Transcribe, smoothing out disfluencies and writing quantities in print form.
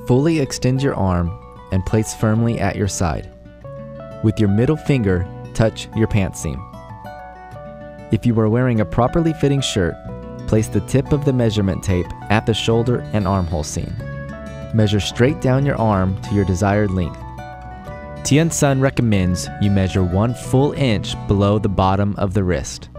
Fully extend your arm and place firmly at your side. With your middle finger, touch your pants seam. If you are wearing a properly fitting shirt, place the tip of the measurement tape at the shoulder and armhole seam. Measure straight down your arm to your desired length. Tien recommends you measure 1 full inch below the bottom of the wrist.